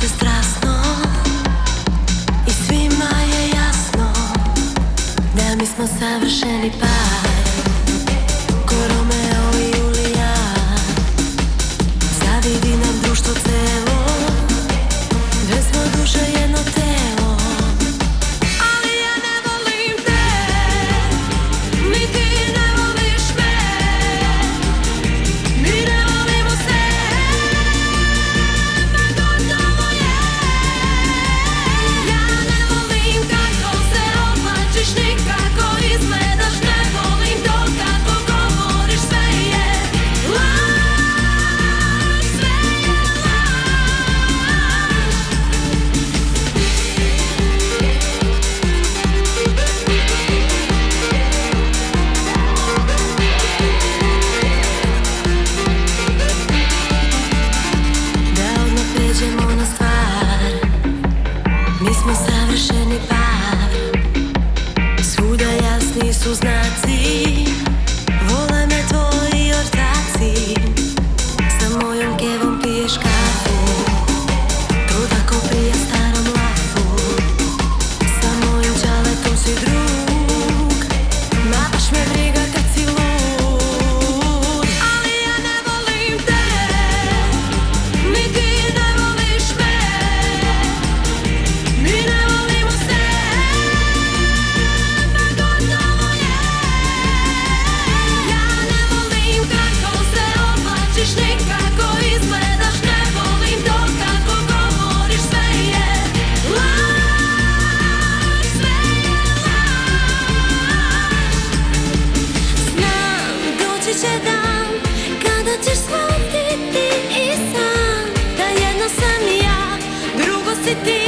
te strasno i svima je jasno da mi smo savršeni par, ko Romeo i Julija. Zavidi nam društvo celo, dve smo duše jedno telo. Ali ja ne volim te, ni ti ne voliš me, mi ne volimo se, pa gotovo je. Ja ne volim kako se oblačiš, nikako izgledaš, ne volim to kako govoriš, sve je laž, sve je da odmah pređemo na stvar, mi smo savršeni par, svuda jasni su znaci, vole me tvoji ortaci, sa mojom kevom piješ kafu, to tako prija starom lafu, sa mojim čaletom si drug, ma baš me briga kad si lud. Ali ja ne volim te, ni ti ne voliš me, mi ne volimo se, pa gotovo je. Ja ne volim kako se oblačiš, nikako izgledaš, ne volim to kako govoriš, sve je laž, sve je laž. Znam, doći će dan kada ćeš shvatiti i sam da jedno sam ja, drugo si ti.